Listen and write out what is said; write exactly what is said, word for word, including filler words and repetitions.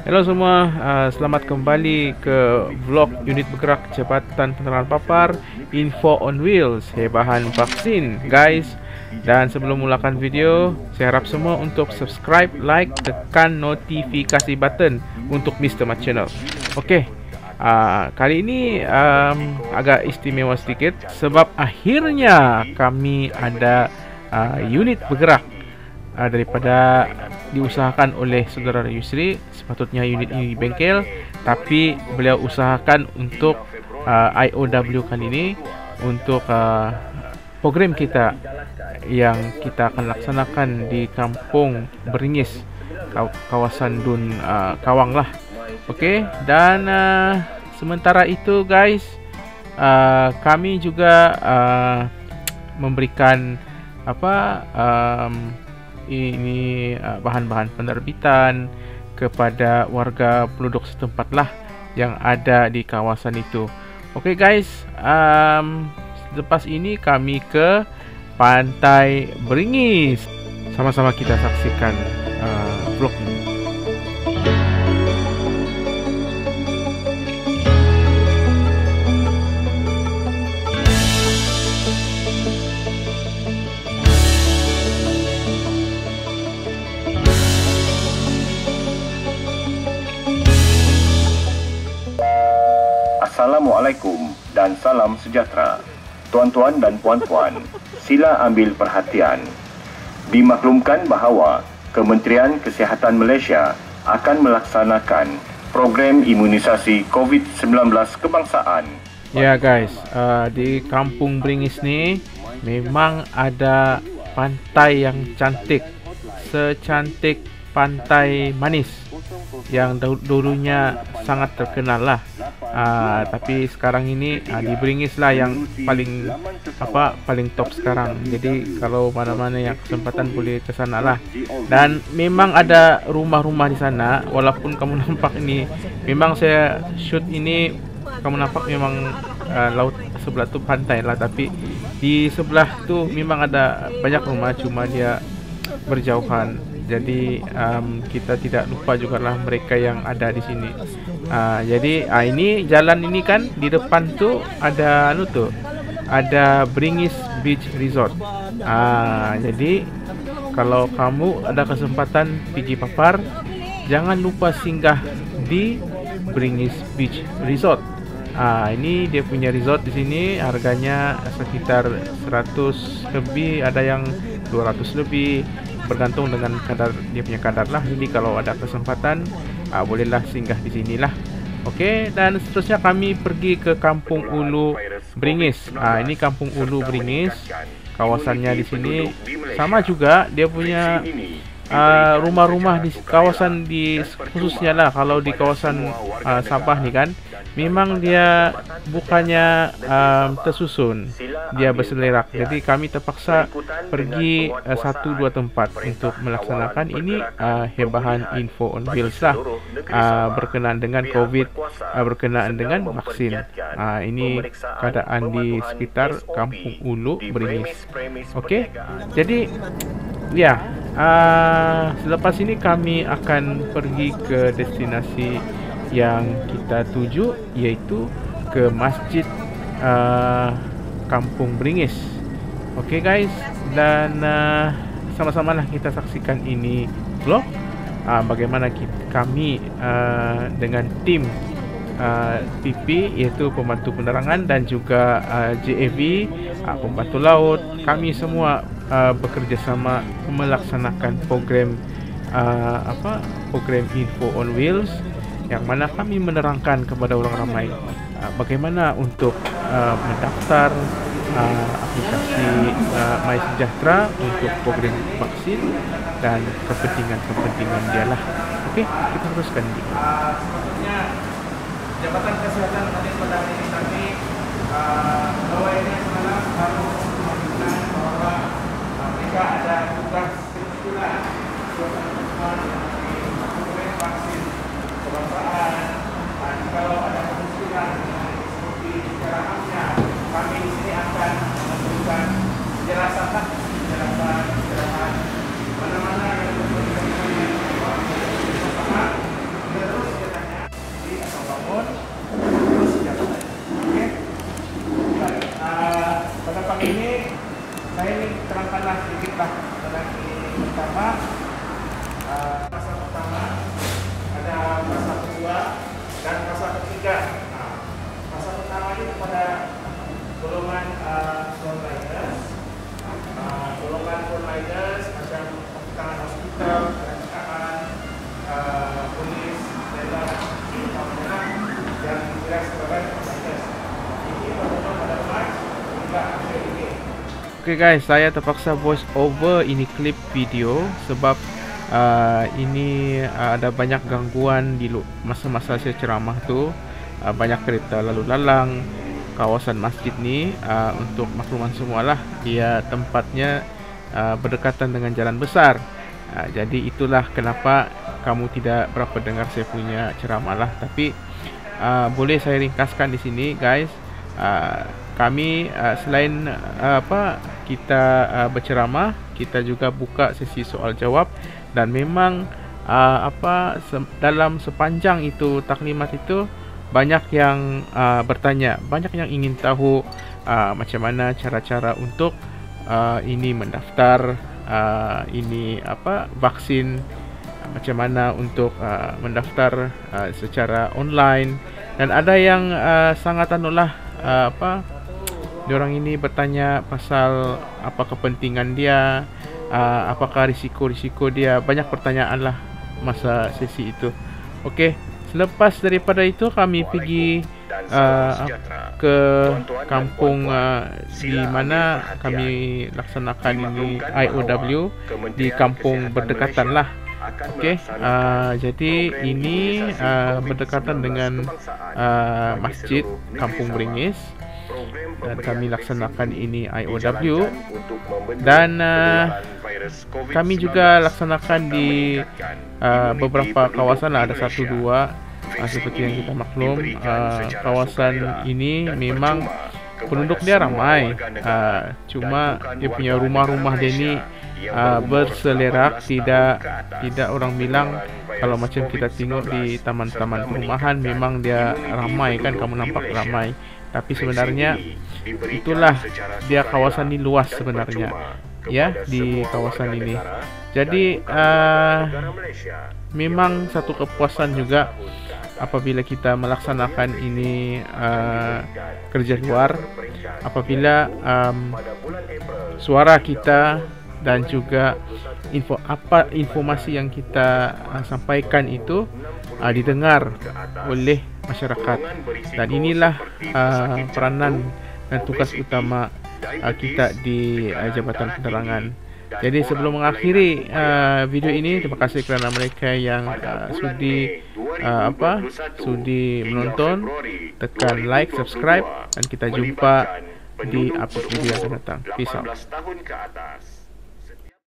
Hello semua, uh, selamat kembali ke vlog unit bergerak Jabatan Penerangan Papar Info on Wheels Hebahan vaksin guys. Dan sebelum mulakan video, saya harap semua untuk subscribe, like, tekan notifikasi button untuk Mister Mat Channel. Okey, uh, kali ini um, agak istimewa sedikit sebab akhirnya kami ada uh, unit bergerak uh, daripada diusahakan oleh saudara Yusri. Sepatutnya unit ini di bengkel, tapi beliau usahakan untuk uh, I O W kali ini untuk uh, program kita yang kita akan laksanakan di Kampung Beringis, kawasan Dun uh, Kawang lah. Okey, dan uh, sementara itu guys, uh, kami juga uh, memberikan apa um, ini uh, bahan-bahan penerbitan kepada warga penduduk setempat lah yang ada di kawasan itu. Okey guys, um, lepas ini kami ke Pantai Beringis. Sama-sama kita saksikan uh, vlog ini. Assalamualaikum dan salam sejahtera. Tuan-tuan dan puan-puan, sila ambil perhatian. Dimaklumkan bahawa Kementerian Kesihatan Malaysia akan melaksanakan program imunisasi COVID sembilan belas kebangsaan. Ya guys, uh, di Kampung Beringis ni memang ada pantai yang cantik, secantik Pantai Manis yang dulunya sangat terkenal lah. Uh, tapi sekarang ini uh, di Beringis lah yang paling apa paling top sekarang. Jadi kalau mana-mana yang kesempatan boleh ke sana lah. Dan memang ada rumah-rumah di sana. Walaupun kamu nampak ini, memang saya shoot ini kamu nampak memang uh, laut sebelah tu pantai lah. Tapi di sebelah tu memang ada banyak rumah, cuma dia berjauhan. Jadi um, kita tidak lupa juga lah mereka yang ada di sini. Uh, jadi uh, ini jalan ini kan di depan tu ada anu tu, ada Beringis Beach Resort. Uh, jadi kalau kamu ada kesempatan pergi Papar, jangan lupa singgah di Beringis Beach Resort. Uh, ini dia punya resort di sini, harganya sekitar seratus lebih, ada yang dua ratus lebih, bergantung dengan kadar dia punya kadar lah. Jadi kalau ada kesempatan uh, bolehlah singgah di sinilah. Okey, dan seterusnya kami pergi ke Kampung Ulu Beringis. Ah uh, ini Kampung Ulu Beringis. Kawasannya di sini sama juga, dia punya uh, rumah-rumah di kawasan di khususnya lah kalau di kawasan uh, Sabah ni kan, memang dia bukannya uh, tersusun, dia berselerak. Jadi kami terpaksa pergi uh, satu dua tempat untuk melaksanakan ini uh, hebahan info on wheels lah, uh, berkenaan dengan COVID, uh, berkenaan dengan vaksin. Uh, ini keadaan di sekitar Kampung Ulu Beringis. Okey, jadi ya, uh, selepas ini kami akan pergi ke destinasi yang kita tuju, iaitu ke Masjid uh, Kampung Beringis. Okey guys, dan uh, sama-sama lah kita saksikan ini vlog uh, bagaimana kita, kami uh, dengan tim uh, P P, iaitu pembantu penerangan, dan juga uh, J A V, uh, pembantu laut, kami semua uh, bekerjasama melaksanakan program uh, apa program Info on Wheels, yang mana kami menerangkan kepada orang ramai uh, bagaimana untuk uh, mendaftar uh, aplikasi uh, My Sejahtera untuk program vaksin dan kepentingan-kepentingan dia lah. Okey, kita teruskan ini. Uh, sebenarnya Jabatan Kesihatan tadi pada hari ini kami uh, bahwa ini sebenarnya harus menunjukkan bahwa uh, mereka ada tugas kebetulan program vaksin kebangsaan. Dan kalau ada kemudian seperti sejarahnya, kami di sini akan memberikan penjelasan penjelasan penjelasan mana-mana yang berkaitan dengan vaksin. Kita terus Oke guys, saya terpaksa voice over ini klip video sebab uh, ini uh, ada banyak gangguan di masa-masa saya ceramah tu. Uh, banyak kereta lalu lalang kawasan masjid ni. Uh, untuk makluman semualah, dia tempatnya uh, berdekatan dengan jalan besar. Uh, jadi itulah kenapa kamu tidak berapa dengar saya punya ceramah lah. Tapi uh, boleh saya ringkaskan di sini guys. Uh, kami uh, selain uh, apa kita uh, berceramah, kita juga buka sesi soal jawab, dan memang uh, apa se dalam sepanjang itu taklimat itu banyak yang uh, bertanya, banyak yang ingin tahu uh, macam mana cara-cara untuk uh, ini mendaftar uh, ini apa vaksin, uh, macam mana untuk uh, mendaftar uh, secara online, dan ada yang uh, sangat anulah uh, apa diorang ini bertanya pasal apa kepentingan dia, uh, apakah risiko-risiko dia. Banyak pertanyaan lah masa sesi itu. Okey, selepas daripada itu kami pergi uh, ke kampung uh, di mana kami laksanakan ini I O W, di kampung berdekatan lah. Okey, uh, jadi ini uh, berdekatan dengan uh, masjid Kampung Beringis, dan kami laksanakan ini I O W, dan uh, kami juga laksanakan di uh, beberapa kawasan lah, ada satu dua uh, seperti yang kita maklum. Uh, kawasan ini memang penduduk dia ramai, uh, cuma dia punya rumah-rumah dia ni uh, berselerak, tidak tidak orang bilang kalau macam kita tengok di taman-taman perumahan memang dia ramai kan, kamu nampak ramai, tapi sebenarnya itulah dia kawasan ini luas sebenarnya ya di kawasan ini. Jadi uh, memang satu kepuasan juga apabila kita melaksanakan ini uh, kerja luar, apabila um, suara kita dan juga info apa informasi yang kita uh, sampaikan itu uh, didengar oleh masyarakat. Dan inilah uh, peranan dan tugas utama uh, kita di uh, Jabatan Penerangan. Jadi sebelum mengakhiri uh, video ini, terima kasih kerana mereka yang uh, sudi uh, apa sudi menonton. Tekan like, subscribe, dan kita jumpa di upload video yang akan datang. Peace out.